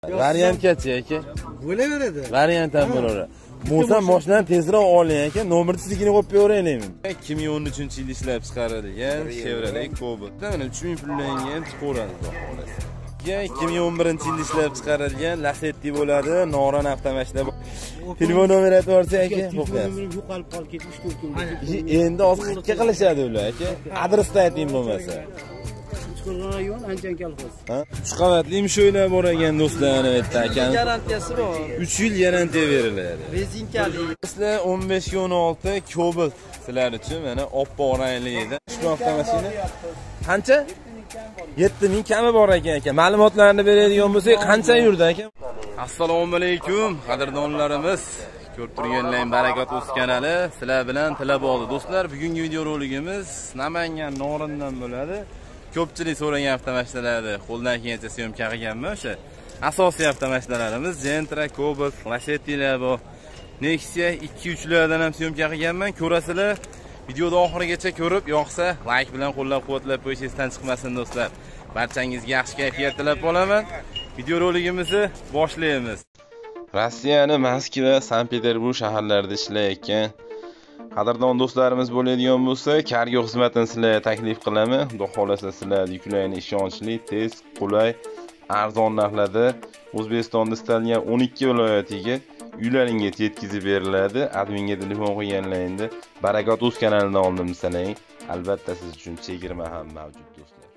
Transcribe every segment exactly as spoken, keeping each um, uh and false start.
Variantgacha aka. Bo'laveradi. Variant ham bo'laveradi. Bo'lsa mashinani tezroq oling aka. Nomerni sizga qo'yib beraveraymi? ikki ming o'n uchinchi yil ishlab chiqarilgan Chevrolet Cobalt. Mana uch ming pullangan chiqaveradi. ikki ming o'n birinchi yil ishlab chiqarilgan Lacetti bo'ladi, Noran avtomashina. Telefon nomeri aytib yuborsa aka, yo'qolib qolib ketmiş to'rt kun. Endi oziqqa qilishadi ular aka. Adresni ayting bo'lmasa. Uchqo'rg'on rayon Anjan kolxoz. Ha? uch qavatli mushoylar bor ekan do'stlar, aytdi akam. Garantiyasi bor. uch yil garantiya beriladi. Rezinkali. Sizlar o'n besh o'n olti Cobalt sizlar uchun mana oppoq rangli edi. Ushbu avtomashina qancha? yetti ming kami bor ekan aka. Ma'lumotlarni beradigan bo'lsak, qancha yurdi aka? Assalomu alaykum, qadrdonlarimiz. Ko'rib turganlaring Barakat o'z kanali sizlar bilan tilab oldi. Do'stlar, bugungi video roligimiz Namangan Norindan bo'ladi. Ko'pchilik so'ragan avtomashinalarni qo'ldan kelgancha syomka qilganman. O'sha asosiy avtomashinalarimiz Gentra, Cobalt, Lacetti'lar bor. Nexia ikki uch lardan ham syomka qilganman. Ko'rasizlar. Videoni oxirigacha ko'rib, yoqsa like bilan qo'llab-quvvatlab qo'yishingizdan chiqmasin do'stlar. Barchangizga yaxshi kayfiyat tilab qolaman. Video roligimizni boshlaymiz. Rossiyaning Moskva, Sankt-Peterburg shaharlarida ishlayotgan qadrdon do'stlarimiz bo'ladigan bo'lsa, kargo xizmatini sizlarga taklif qilaman. Xudo xolasa sizlar yuklarni ishonchli, tez, qulay, arzon narxlarda O'zbekistonda istalgan o'n ikki viloyatiga uylaringizga yetkazib beriladi. Adminga telefon qo'yganlaringda Barakat o'z kanalidan oldim sanang. Albatta siz uchun chegirma ham mavjud do'stlar.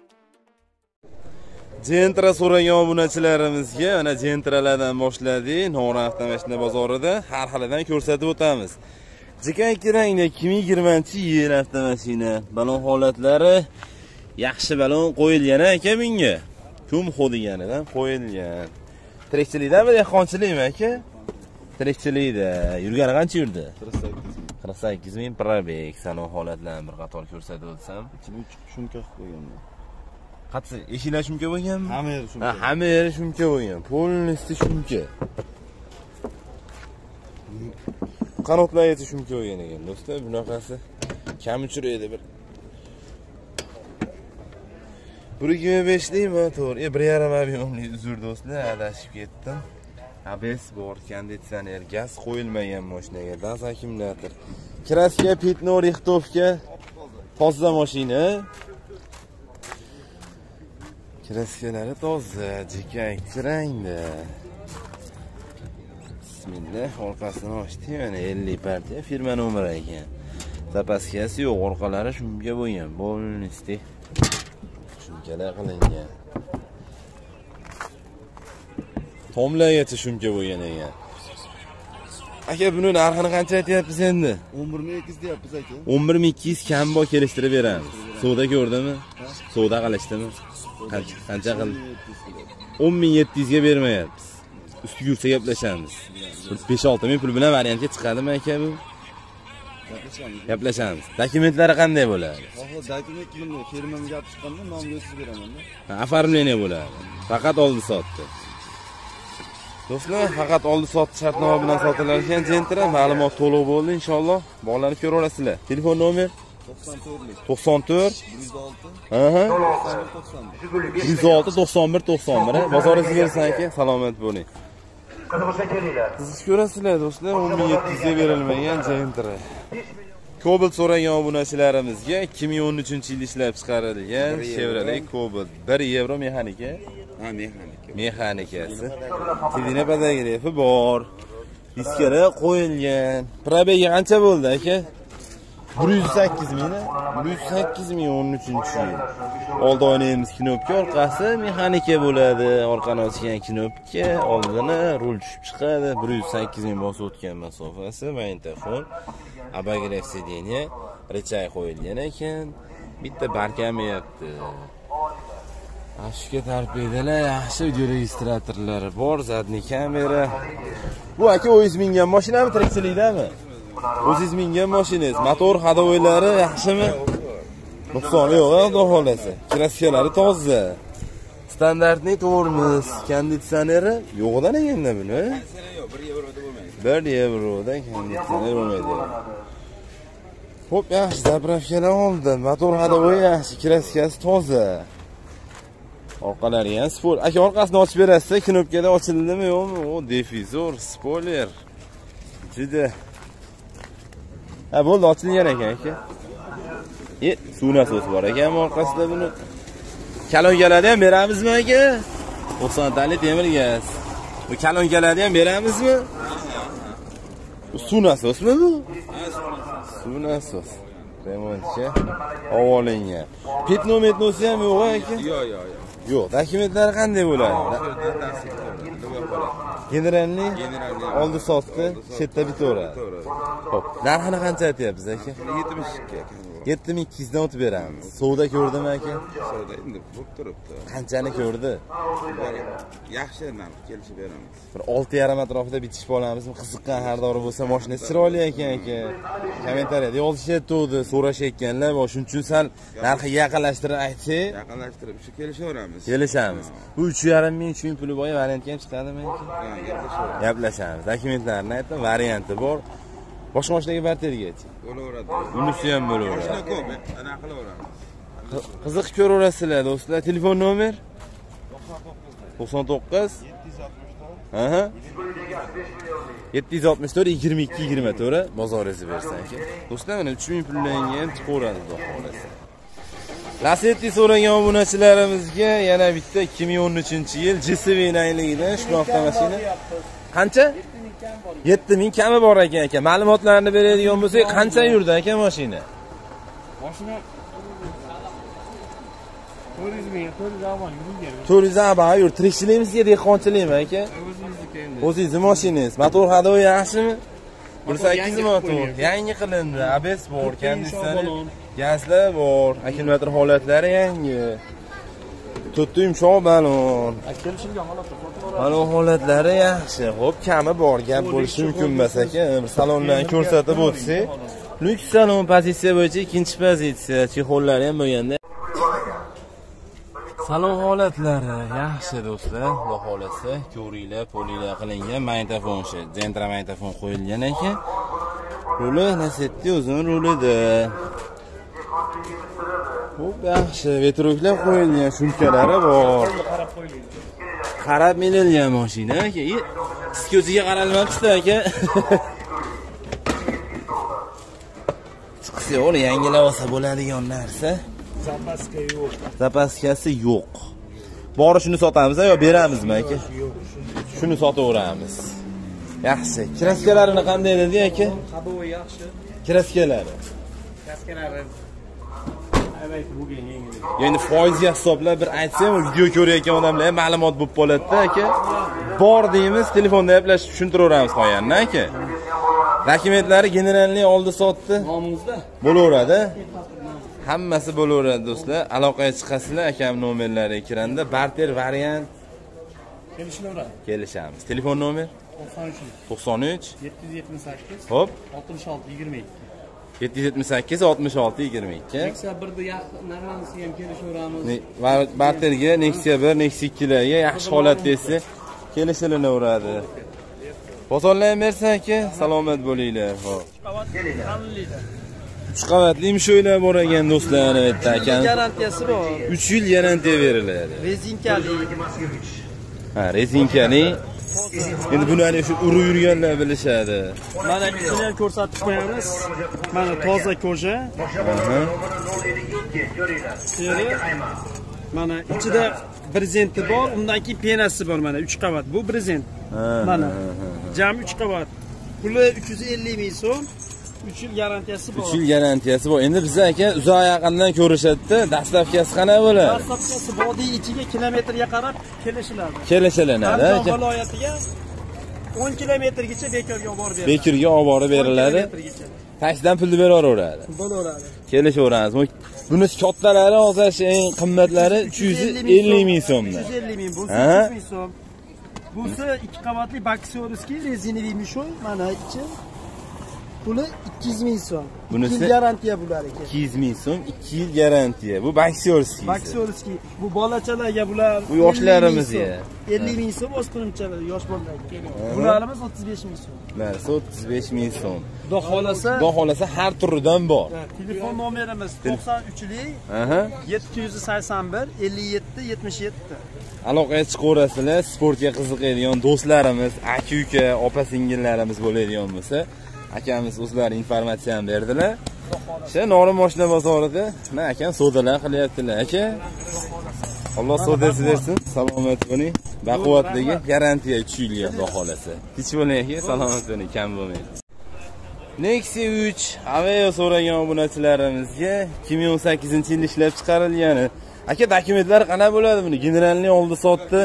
Gentra so'ragan obunachilarimizga mana Gentralardan boshladik. Norin avtomashina bozorida har xilidan ko'rsatib o'tamiz. Jikanki rangda ikki ming yigirmanchi yil avtomashina. Balon holatlari yaxshi balon qo'yilgan aka bunga. Kum xodiganidan qo'yilgan. Tirikchilikdami, dehqonchilikmi aka? Tirikchilikda. Yurgani qancha yurdi? qirq sakkiz ming probek. Salon holatlarini bir qator ko'rsatib o'tsam, ichini shumka qo'yganman. Qatsi eshiklar shumka bo'lganmi? Hamma yeri shumka. Ha, hamma yeri shumka bo'lgan. Polnosti shumka. Qanotlargacha shumka bo'lgan ekan do'stlar. Bunaqasi kam uchraydi bir. bir yigirma besh lik motor, e bir yarim ob'yomli uzr do'stlar, adashib ketdim. A B S bor, konditsioner, gaz qo'yilmagan mashinaga, gaz akkumulyator. Kraska, pitno, rixtovka, toza mashina. Kraskalari toza, jikanki rangda. Bismillah, orqasini ochdik, mana ellik partiya firma nomeri ekan. Zapaskasi yo'q, orqalari shunga bo'lgan, bo'lnisdi. Shunkalar qilingan. Tomlargacha shunga bo'lgan ekan. Aka, buni narxini qancha aytyapsiz endi? o'n bir ming ikki yuz deyapmiz aka. o'n bir ming ikki yuz kam bor kelishtirib beramiz. Savdo ko'rdimi? Savdo qilishdimi? Qancha qancha qildi? o'n ming yetti yuz ga bermayapmiz. Ustiga yursa gaplashamiz. besh olti ming pul bilan variantga chiqadimi aka bu? Gaplashamiz. Gaplashamiz. Dokumentlari qanday bo'ladi? Hozir dokument bunday firmaga gap chiqqanda nomni yozib beraman-da. Оформление bo'ladi. Faqat oldi sotdi. Do'stlar, faqat oldi sotdi shartnoma bilan sotilayotgan Gentra, ma'lumot to'liq bo'ldi inshaalloh. Bog'lanib ko'raverasizlar. Telefon nomer to'qson to'rt yuz olti Aha. yuz olti to'qson bir to'qson bir. Bozoringizga kelsin aka, salomat bo'ling. Qiziqsa kelinglar. Qiziq ko'rasizlar do'stlar, o'n ming yetti yuz ga berilmagan Gentra. Cobalt so'ragan obunachilarimizga ikki ming o'n uchinchi yil ishlab chiqarilgan Chevrolet Cobalt bir yevro mexanika. Ha, mexanika. Mexanikasi. Sidina podogrefi bor. Diskara qo'yilgan. Probegi qancha bo'ldi aka? bir yuz sakkiz ming. bir yuz sakkiz ming o'n uchinchi yil. Oldi oynaymiz knopka, orqasi mexanika bo'ladi. Orqani ochgan knopka, oldini rul tushib chiqadi. bir yuz sakkiz ming bosib o'tgan masofasi, magnitofon, abagrev sideniya, rechay qo'yilgan ekan. Bitta barkamayapti. Ashka tarbiyalar, yaxshi video registratorlari bor, zadniy kamera. Bu aka o'zingiz mingan mashinami, tirikchilikdami? O'zingiz mingan mashinangiz, motor hadovoylari yaxshimi? Nuqsoni yo'q, xudo xolasa. Kraskalari toza. Standartni tormoz, konditsioneri yo'qdan eganda buni. bir yevroda bo'lmaydi. bir yevroda konditsioner bo'lmaydi. Xo'p, yaxshi zapravkalar oldim. Motor hadovoyi yaxshi, kraskasi toza. Orqalari ham spor. Aka orqasini ochib berasiz, knopkada ochildimi yo'qmi? O difuzor, spoiler. Juda. Ha, bo'ldi, ochilgan ekan aka. E, suv nasosi bor ekan orqasida buni. Kalongalarni ham beramizmi aka? to'qson tali temir gaz. Bu kalongalarni ham beramizmi? Suv nasosmi bu? Suv nasos. Remontchi havolangan. Petnometnosi ham yo'q aka? Yo'q, yo'q, yo'q. Yo'q, dokumentlari qanday bo'ladi? Generalni oldi sotdi, chetda bitaveradi. Xo'p, narxini qancha aytyapsiz aka? yetmish ikki. yetti ming ikki yuzdan o'tib beramiz. Suvda ko'rdimi aka? Savdo endi bo'lib turibdi. Qanchani ko'rdi? Yaxshi narx kelishib beramiz. Bir olti yarim atrofida bitishib olamizmi? Qiziqqan xaridori bo'lsa, mashinasi chiroyli ekan aka. Kommentariyada yozishyapti, so'rashayotganlar bor. Shuning uchun sal narxi yaqinlashtirib aytsak, Yaqinlashtirib shu kelishaveramiz. kelishamiz. Bu uch yarim ming, uch ming puli boya variantga ham chiqadimi aka? Ha, gaplashamiz. Gaplashamiz. Dokumentlarni aytdim, varianti bor. Boshqa mashinaga bartergachi. Bo'laveradi. Bunisi ham bo'laveradi. Mashina ko'p, ana qilaveramiz. Qiziq ko'raverasizlar do'stlar. Telefon nomer to'qson to'qqiz Aha. yetti yuz oltmish to'rt yigirma ikki yigirma to'rt bozoringizni bersan aka. Do'stlar, mana uch ming pullarga ham chiqaveradi xudo xolasa. Lasetti so'ragan obunachilarimizga yana bitta ikki ming o'n uchinchi yil G S V nayligidan shu avtomashina. Qancha? yetti ming kami bor ekan aka. Ma'lumotlarni beradigan bo'lsak, qancha yurdi aka mashina? Mashina to'rt yuz ming, to'rt yuz avval yurgan. to'rt yuz avval yur. Tirikchiligimizga dehqonchilikmi aka? O'zingizniki endi. O'zingizni mashinangiz. Motor hadovi yaxshimi? bir sakkiz motor. Yangi qilindi. A B S bor, konditsioner, gazlar bor, akkumulyator holatlari yangi. to'rtta yumshoq balon. Kelishilgan holatda Balon holatlari yaxshi. Xo'p, kami bor, gap bo'lishi mumkin emas aka. Bir salondan ko'rsatib o'tsak, lyuks salon pozitsiya bo'yicha ikkinchi pozitsiya, chexollari ham bo'lganda. Salon holatlari yaxshi do'stlar, xudo xolasa, ko'ringlar, polilar qilingan, magnitofon shu, Zentra magnitofon qo'yilgan ekan. Ruli Lasetti o'zini rulida. Xo'p, yaxshi, vetroklar qo'yilgan, shumkalari bor. qarab qo'yilgan. Qarab minilgan mashina aka. Skyotiga qaralmabdi aka. Chiqsa yo'q, yangilab olsa bo'ladigan narsa. Zapaska yo'q. Zapaskasi yo'q. Bori shuni sotamizmi yo beramizmi aka? Yo'q. Shuni sotaveramiz. Yaxshi. Kraskalarini qanday dedi aka? Qabovi yaxshi. Kraskalari. Kraskalari aytib bo'lgan yangi. Endi foizga hisoblab bir aytsam, video ko'rayotgan odamlar ham ma'lumot bo'lib qoladi-da aka. Bor deymiz, telefonda gaplashib tushuntiraveramiz qo'yanni aka. Dokumentlari generalni oldi sotdi. Nomimizda Bo'laveradi. Hammasi bo'laveradi do'stlar. Aloqaga chiqasizlar, akam nomerlari ekranda. Barter variant kelishaveradi. kelishamiz. Telefon nomer to'qson uch to'qson uch yetti yuz yetmish sakkiz Hop, oltmish olti yigirma ikki. yetti yuz yetmish sakkiz oltmish olti yigirma ikki. Nexia birda yaqin narxini ham kelishaveramiz. Va barterga Nexia bir, Nexia ikki larga yaxshi holatda esa kelishilinaveradi. Bozorlar bersa aka, salomat bo'linglar. Xo'p. uch qavatli mushoylar bor ekan do'stlar, aytdi akam. Garantiyasi bor. uch yil garantiya beriladi. Rezinkali. Ha, rezinkali. Endi buni ana shu urib yurganlar bilishadi. Mana ikisini ham ko'rsatib qo'yamiz. Mana toza koja. Aha. Teri. Mana ichida brezenti bor, undan keyin penasi bor mana uch qavat. Bu brezent. Mana. Jami uch qavat. Puli uch yuz ellik ming so'm. uch yil garantiyasi bor. uch yil garantiyasi bor. Endi biz aka uzoq yaqindan ko'rishadi-da, dastlabkasi qanaqa bo'ladi? Dastlabkasi vodiy ichiga kilometrga qarab kelishiladi. Kelishilanadi Andijon aka. viloyatiga o'n kilometrgacha bekorga olib borib beriladi. Bekirga olib borib beriladi. Taksidan pulni beraveradi. Bo'laveradi. Kelishaveramiz. Bunisi kattalari hozir eng qimmatlari uch yuz ellik ming so'mdan. uch yuz ellik ming, bu uch yuz ming so'm. Busi ikki qavatli boksyorskiy rezinoviy mushoy, mana ichi. Puli ikki yuz ming so'm. Bunisi ikki yil garantiya bular ekan. ikki yuz ming so'm, ikki yil garantiya. Bu Boxerski. Boxerski. Bu bolachalarga bular. Bu yoshlarimizga. ellik ming so'm o'spirimchalar, yosh bolalarga. Bularimiz o'ttiz besh ming so'm. Narsa o'ttiz besh ming so'm. Xudo xolasa, Xudo xolasa har turidan bor. telefon nomerimiz to'qson uchlik Aha. yetti yuz sakson bir ellik yetti yetmish yetti. Aloqaga chiqaverasizlar, sportga qiziqadigan do'stlarimiz, aka-uka, opa-singillarimiz bo'ladigan bo'lsa, akamiz o'zlari informatsiyani berdilar. O'sha Norin mashina bozorida men akam savdolar qilyaptilar. Aka, Alloh savdosi bersin, salomat bo'ling. Baquvvatligi garantiya uch yilga Xudo xolasa. Hech bo'lmayki, salomat bo'ling, kam bo'lmaydi. Nexia uch Aveo so'ragan obunachilarimizga ikki ming o'n sakkizinchi yilda ishlab chiqarilgani. Aka, dokumentlari qanday bo'ladi buni? Generalni oldi sotdi.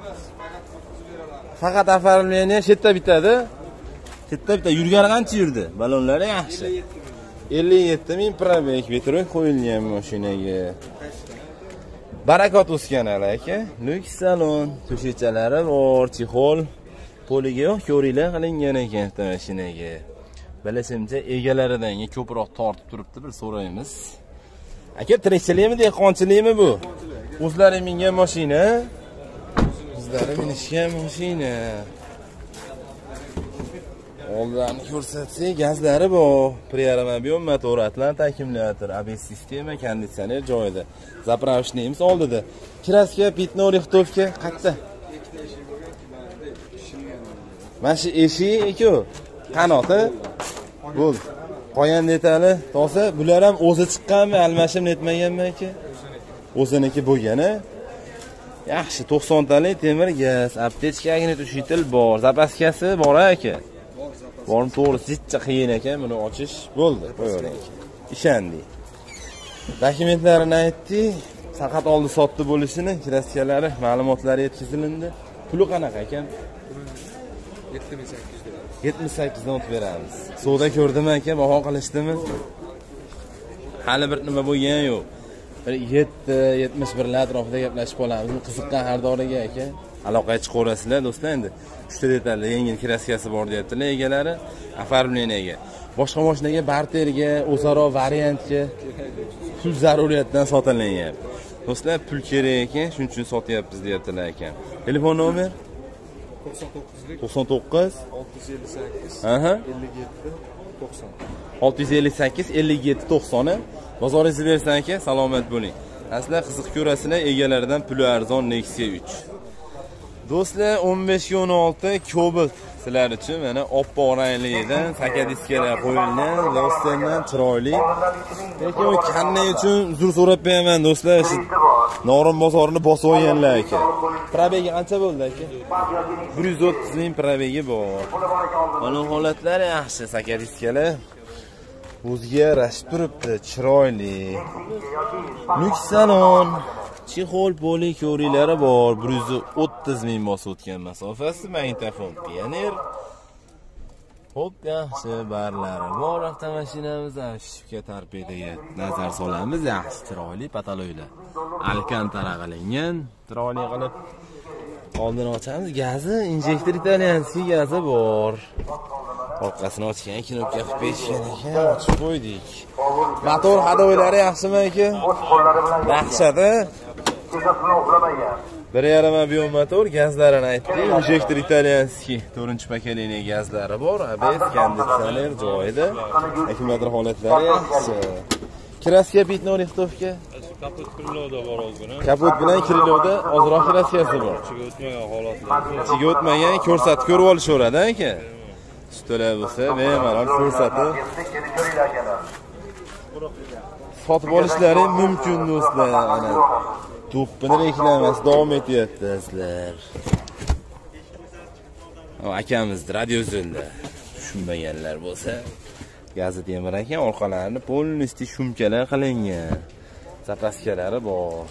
Faqat оформление chetda bitadi. Chetda bitta yurgani qancha yurdi? Balonlari yaxshi. ellik yetti ming probeg vetroy qo'yilgan mashinaga. Barakot o'sganlar aka. Lyuks salon, to'shechalari bor, chexol, poliga yo'q, ko'ringlar qilingan ekan mashinaga. Bilashimcha egalaridan ko'proq tortib turibdi, bir so'raymiz. Aka, tirikchilikmi, dehqonchilikmi bu? O'zlari mingan mashina. O'zlari minishgan mashina. Oldlarni ko'rsatsak, gazlari bor. Prearmabion motor, Atlant akkumulyator, A B S sistema, konditsioner joyida. Zapravishniimiz oldida. Kraska, pitno, rixtovka qayerda? Mana shu eshik-ku. Qanoti? Bo'ldi. Qo'yan detali toza, bular ham o'zi chiqqanmi, almashib netmaganmi aka? O'ziniki bo'lgani. Yaxshi, to'qson talik temir gaz, aptechka magnitoshitel bor, zapaskasi bor aka. Bormi, to'g'ri, zichcha qiyin ekan, buni ochish bo'ldi, qo'yavering. Ishondik. Dokumentlarini aytdi, faqat oldi sotdi bo'lishini, kiraskalari, ma'lumotlari yetkazilindi. Puli qanaqa ekan? yetmish sakkiz dan o'tib beramiz. Savdo ko'rdimi aka, baho qilishdimi? Hali bir nima bo'lgan yo'q. yetti yetmish bir lar atrofida gaplashib qolamiz. Qiziqqan xaridorga aka, aloqaga chiqaverasizlar do'stlar. Endi uchta detalli yengil kraskasi bor deyaptilar egalari, оформлениеga. Boshqa mashinaga, barterga, o'zaro variantga pul zaruriyatdan sotilyapti. Do'stlar, pul kerak ekan, shuning uchun sotyapmiz deyaptilar ekan. Telefon nomer to'qson to'qqiz olti yuz ellik sakkiz aha ellik yetti to'qson olti yuz ellik sakkiz ellik yetti to'qson. Bozoringizni bersan aka, salomat bo'ling. Aslan qiziq ko'rasizlar, egalaridan puli arzon Nexia uch. Do'stlar, o'n besh o'n olti Cobalt sizlar uchun mana oppoq ranglidan sakadiskalar qo'yilgan, lossendan chiroyli. Lekin u kannay uchun uzr so'rab beraman do'stlar. Norin bozorini bosib olganlar aka. Probegi qancha bo'ldi aka? bir yuz o'ttiz ming probegi bor. Mana holatlari yaxshi, sakadiskalar. O'ziga yarashib turibdi, chiroyli. Lyuks salon, chexol poli ko'riklari bor, bir yuz o'ttiz ming bosib o'tgan masofasi, magnitofon Pioneer. Xo'p, yaxshi barlari bor avtomashinamiz, shifka torpedaga nazar solamiz, yaxshi chiroyli pataloylar. Alcantara qilingan, chiroyli qilib oldini ochamiz. Gazi, injektor italyanskiy gazi bor. Orqasini ochgan, knopka qilib berishgan ekan, ochib qo'ydik. Motor hadoylari yaxshimi aka? Yaxshi-da. bir yarim avion motor, gazlarini aytdi. Injektor italyanskiy, to'rtinchi pokoleniya gazlari bor, A B S, konditsioner joyida. Akkumulyator holatlari yaxshi. Kraska pitno rixtovka. Kaput kriloda bor ozgina. Kaput bilan kriloda ozroq kraskasi bor. Ichiga o'tmagan holatlar. Ichiga o'tmagan, ko'rsatib ko'rib olishaveradi aka. Ustalar bo'lsa, bemalol ko'rsatib sotib olishlari mumkin do'stlar. Ana to'ppini reklamas davom etyapti sizlar. Akamiz radio zilda tushunmaganlar bo'lsa, gazet temir ekan, orqalarini polnisti shumkalar qilingan. Zapaskalari bor.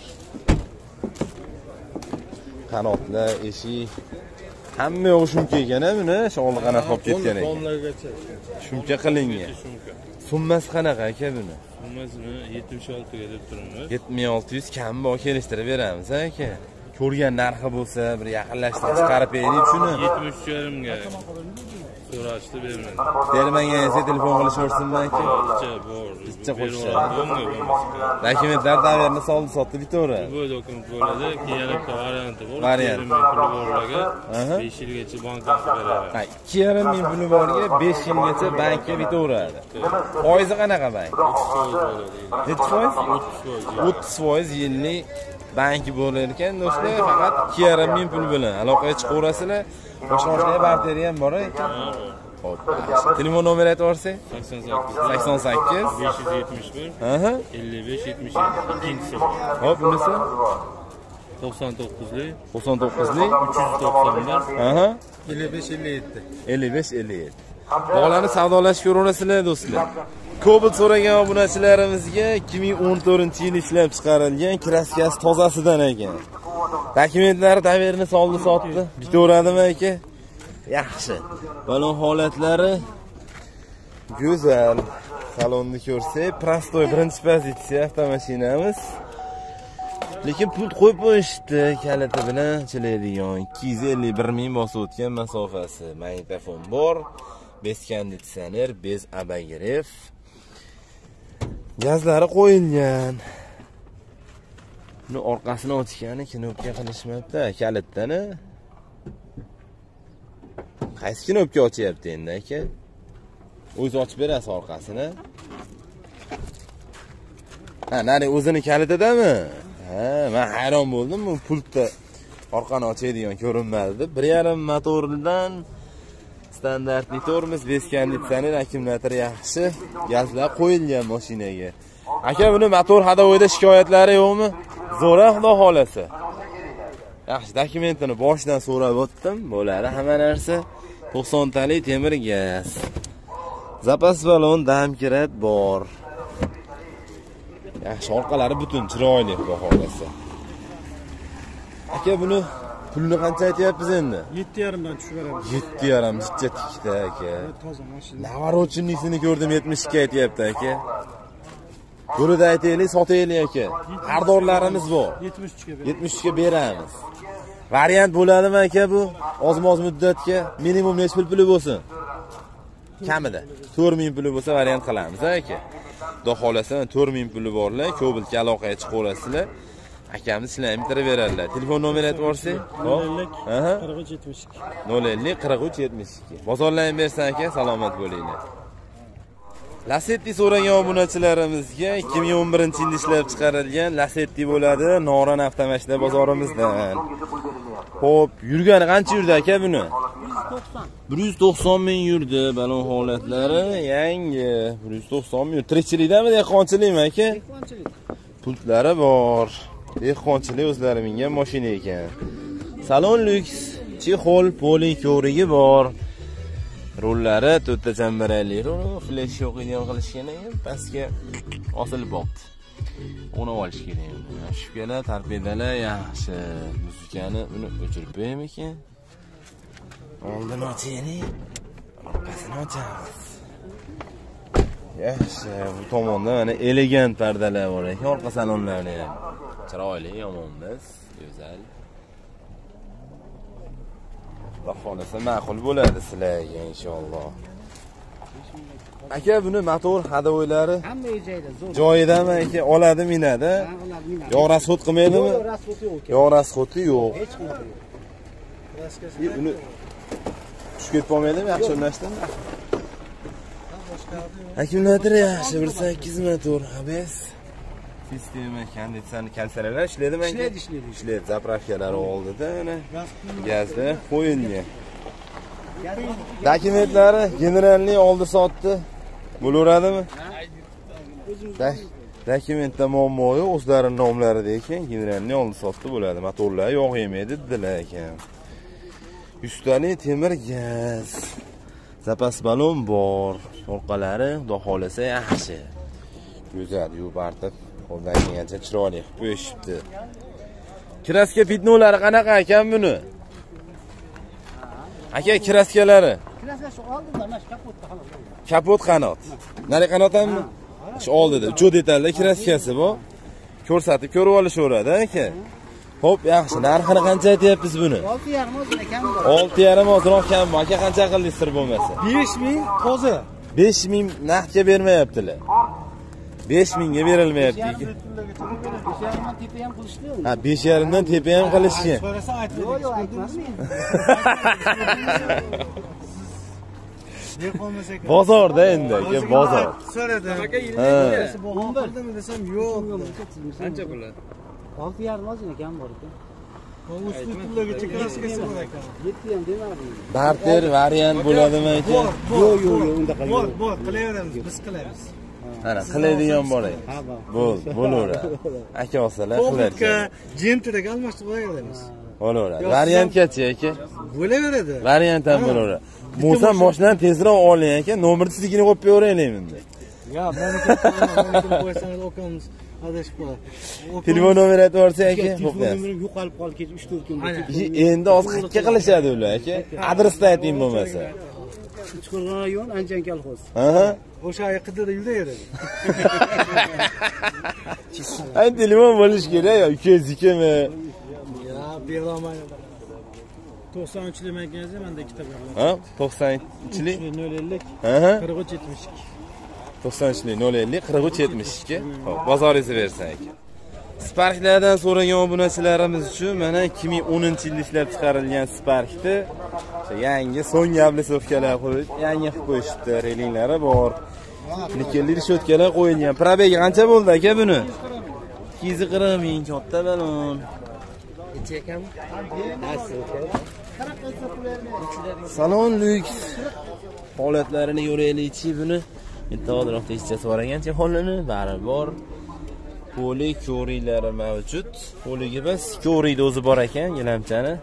Qanotlar, eshik hamma yo'q shumka ekan-a buni, shog'il qanot qolib ketgan ekan. Shumka qilingan. Summasi qanaqa aka buni? Summasini yetmish olti ga deb turibmiz. yetmish olti yuz kam bor, kelishtirib beramiz aka. Ko'rgan narxi bo'lsa, bir yaqinlashtirib chiqarib beraylik shuni. yetmish uch yarim ga. so'rashdi bermadi. Bermagan esa telefon qilishaversinmi aka? Hozircha bor. Bizcha qo'shishadi. Bo'lmay bo'lmasa. Dokumentlar davrni soldi sotdi bitaveradi. Bu dokument bo'ladi, keyin bitta varianti bor. Variant. Puli borlarga Aha. besh yilgacha bankka beradi. Ha, ikki yarim ming puli borga besh yilgacha bankka bitaveradi. Foizi qanaqa bank? o'ttiz foiz bo'ladi. Nechi foiz? o'ttiz foiz. o'ttiz foiz yillik banki bo'lar ekan do'stlar, faqat ikki yarim ming pul bilan aloqaga chiqaverasizlar. Boshqa boshqa barteri ham bor ekan. Xo'p. Telefon nomeri aytib yuborsangiz? sakson sakkiz sakson sakkiz besh yuz yetmish bir Aha. ellik besh yetmish yetti. Ikkinchisi bor. Hop, bunisi to'qson to'qqizlik to'qson to'qqizlik uch yuz to'qson bir Aha. ellik besh ellik yetti. ellik besh ellik yetti. Bog'larni savdolashga urinasizlar do'stlar. Cobalt so'ragan obunachilarimizga ikki ming o'n to'rtinchi yil ishlab chiqarilgan kraskasi tozasidan ekan. Dokumentlari daverni soldi sotdi. Bitaveradimi aka? Yaxshi. Balon holatlari go'zal. Salonni ko'rsak, prostoy birinchi pozitsiya avtomashinamiz. Lekin pult qo'yib qo'yishdi kaliti bilan chilaydigan ikki yuz ellik bir ming bosib o'tgan masofasi. Magnitofon bor, bez konditsioner, bez abagrev. Gazlari qo'yilgan. Buni orqasini ochgani knopka qilishmabdi, kalitdani. Qaysi knopka ochyapti endi aka? O'zi ochib berasiz orqasini. Ha, nari o'zini kalitidami? Ha, men hayron bo'ldim. Bu pultda orqani ochadigan ko'rinmadi. bir yarim motordan standartli tormoz, bez konditsioner, akkumulyator yaxshi, gazlar qo'yilgan mashinaga. Aka, buni motor hadovoyda shikoyatlari yo'qmi? Zo'ra, xudo xolasa. Yaxshi, dokumentini boshdan so'rab o'tdim. Bo'ladi hamma narsa. to'qson talik temir gaz. Zapas balon, damkirat bor. Yaxshi, orqalari butun chiroyli, xudo xolasa. Aka, buni pulni qancha aytyapsiz endi? yetti yarim dan tushib beramiz. yetti yarim jichcha tikda aka. Toza mashina. Navarotchinisini ko'rdim yetmish ikki aytyapti aka. Bo'lida aytaylik, sotaylik aka. Xaridorlarimiz bor. yetmish uchga beramiz. yetmish uchga beramiz. Variant bo'ladimi aka bu? Oz-moz muddatga minimum necha pul puli bo'lsin? Kamida to'rt ming puli bo'lsa variant qilamiz aka. Xudo xolasa to'rt ming puli borlar, Cobaltga aloqaga chiqaverasizlar. Akamiz sizlarni bitirib beradilar. Telefon nomeri aytib yuborsangiz? Aha. qirq uch yetmish ikki. nol ellik qirq uch yetmish ikki. Bozorlarni bersan aka, salomat bo'linglar. Lasetti so'ragan obunachilarimizga ikki ming o'n birinchi yilda ishlab chiqarilgan Lasetti bo'ladi, Noran avtomashina bozorimizdan. Xo'p, yurgani qancha yurdi aka buni? bir yuz to'qson ming yurdi. Balon holatlari yangi. bir yuz to'qson ming. Tirikchilikdami, dehqonchilikmi aka? Dehqonchilik. Pultlari bor. Dehqonchilik o'zlari mingan mashina ekan. Salon lyuks, chexol, poling ko'rigi bor. Rullari to'rtta chambarali rul, flash yo'q edi ham qilishgan ekan, pastga osilib qoldi. Uni olish kerak. Shubkalar, torpedalar yaxshi. Muzikani uni o'chirib qo'yaymi ekan? Oldini ochaylik. Orqasini ochamiz. Yaxshi, bu tomonda mana elegant pardalar bor ekan, orqa salonlarni ham. Chiroyli, yomonmas, go'zal. Xudo xolasa ma'qul bo'ladi sizlarga inshaalloh. Aka, buni motor hadovoylari Hamma joyda zo'r. joyidami aka? Oladi, minadi. Yo'q, rasxod qilmaydimi? Yo'q, rasxoti yo'q. Yo'q, rasxoti yo'q. Hech qanaqa yo'q. Raskasi. Uni tushib ketib qolmaydimi? Yaxshi o'rnashdimi? Akkumulyator yaxshi, bir sakkiz motor, abes. Sistema konditsioner kalsalalar ishladimi? Ishlaydi, ishlaydi. Ishlaydi, zapravkalari oldida, ana gazda qo'yilgan. Dokumentlari generalni oldi sotdi. Bo'laveradimi? Dokumentda muammo yo'q, o'zlarining nomlarida ekan, generalni oldi sotdi bo'ladi. Motorlar yog' yemaydi dedilar ekan. Ustali temir gaz. Zapas balon bor. Orqalari xudo xolasa yaxshi. Go'zal, yuvib artib, qo'ldan kelgancha chiroyli qilib qo'yishibdi. Kraska pitnolari qanaqa ekan buni? Aka, kraskalari. Kraskasi oldida mana shu kapotda xolos. Kapot qanot. Nari qanot hammi? Shu oldida uch detalli kraskasi bor. Ko'rsatib ko'rib olishaveradi aka. Xo'p, yaxshi. Narxini qancha aytyapsiz buni? olti yarim ozgina kam bor. olti yarim ozroq kam. Aka qancha qildingiz sir bo'lmasa? besh ming toza. besh ming naqdga bermayaptilar. besh mingga berilmayapti. besh yarimdan tepa ham qilishdi. Ha, besh yarim dan tepa ham qilishgan. So'rasa aytib Yo'q, yo'q, aytmadim. Bozorda endi, aka, bozor. So'radi. Aka o'n bir desam yo'q. Qancha puli? olti yarim ozgina kam bor ekan. Ushbu pullargacha klassika bor ekan. yetti ham demadim. Barter variant bo'ladimi aka? Yo'q, yo'q, yo'q, unaqa Bor, yo'q. bor, qilaveramiz, biz qilamiz. Ana, qiladigan bor aka. Ha, bor. Bo'l, bo'laveradi. Aka olsalar To'g'rika, qiladi. jentraga almashtirib qo'yamiz. Bo'laveradi. Variantgachi aka? Bo'laveradi. Variant ham bo'laveradi. Bo'lsa mashinani tezroq oling aka, nomerni siznikini qo'yib qo'yaveraylik endi. Ya, meniki qo'ysangiz okamiz adashib qoladi. Telefon nomeri aytib yuborsak aka, xo'p. Telefonim yo'qolib qolib ketdi uch to'rt kun. Endi hozir qirqqa qilishadi ular aka. Adresni ayting bo'lmasa. Uchqo'rg'on rayon Anjan kolxoz. Aha. O'sha qidirda yuraveradi. Ay telefon bo'lish kerak yo, ukangizniki? Ya, beramayman. to'qson uchlik makinasi menda ikkita bor. Ha? to'qson uchlik nol ellik Aha. qirq uch yetmish ikki. to'qson uchlik nol ellik qirq uch yetmish ikki. Xo'p, bozoringizni bersan aka. Sparklardan so'ragan obunachilarimiz uchun mana ikki ming o'ninchi yilda ishlab chiqarilgan Sparkni yangi so'nggi oblisovkalar qo'yib, yangi qilib qo'yishibdi. Relinglari bor. Nikelli rishotkalar qo'yilgan. Probegi qancha bo'ldi aka buni? ikki yuz qirq ming katta balon. Salon lyuks holatlarini ko'raylik-chi buni. Bitta odroq tekcha so'ragancha holini bari bor. Poli ko'rilari mavjud. Poliga bas, ko'riydi o'zi bor ekan, gilamchani.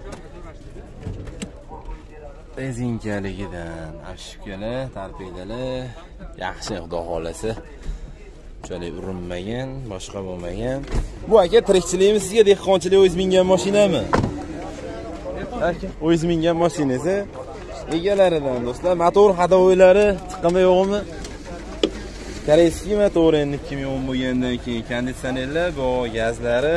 Rezinkaligidan, afshukali, tarpedali, yaxshi xudo xolasi. Unchalik urinmagan, boshqa bo'lmagan. Bu aka tirikchilikmi sizga dehqonchilik o'zingiz mingan mashinami? Aka, o'zingiz mingan mashinasi egalaridan do'stlar. Motor hadovoylari chiqqanmi yo'qmi? Koreyskiy motor endi ikki ming o'n bo'lgandan keyin konditsionerlar bor, gazlari.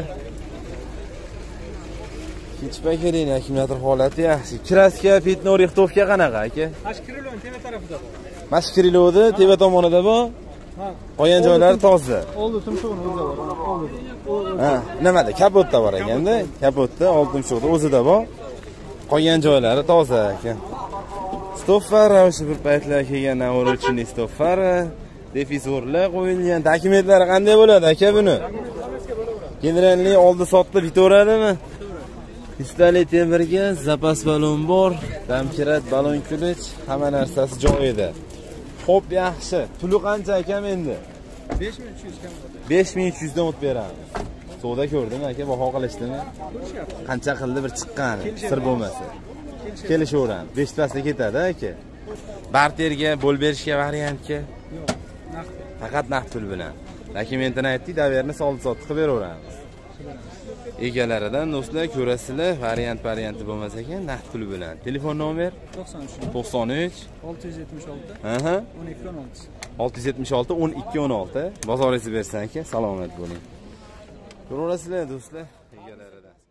Ikkinchi paketing akkumulyator holati yaxshi. Kraska, petno, rixtovka qanaqa aka? Mashkirilon teva tarafida bor. Mashkirilodi, teva tomonida bor. Ha. Qolgan joylari toza. Oldi tumshug'ini o'zida bor. Oldi. Ha, nimada? Kapotda bor ekanda. Kapotda olti tumshug'ida o'zida bor. Qolgan joylari toza ekan. Stoffar o'sha bir paytlar kelgan navorachni stoffar, defizorlar qo'yilgan. Dokumentlari qanday bo'ladi aka buni? Generalli oldi sotdi bitaveradimi? Istali temirga zapas balon bor, damkirat, balon kulich, hamma narsasi joyida. Xo'p, yaxshi. Puli qancha akam endi? besh ming uch yuz kam bo'ldi. besh ming uch yuz dan o'tib beramiz. Savdo ko'rdimi aka, baho qilishdimi? Qancha qildi bir chiqqani, sir bo'lmasa. Kelishaveramiz. besh pasda ketadi aka. Barterga, bo'l berishga variantga? Yo'q, naqd. Faqat naqd pul bilan. Dokumentini aytdik, daverni soldi sotdi qilib beraveramiz. Egalaridan do'stlar ko'rasizlar, variant varianti bo'lmasa ekan, naqd pul bilan. Telefon nomer to'qson uch to'qson uch olti yuz yetmish olti Aha. o'n ikki o'n olti. olti yuz yetmish olti o'n ikki o'n olti. Bozoringizni bersan aka, salomat bo'ling. Ko'rasizlar do'stlar, egalaridan.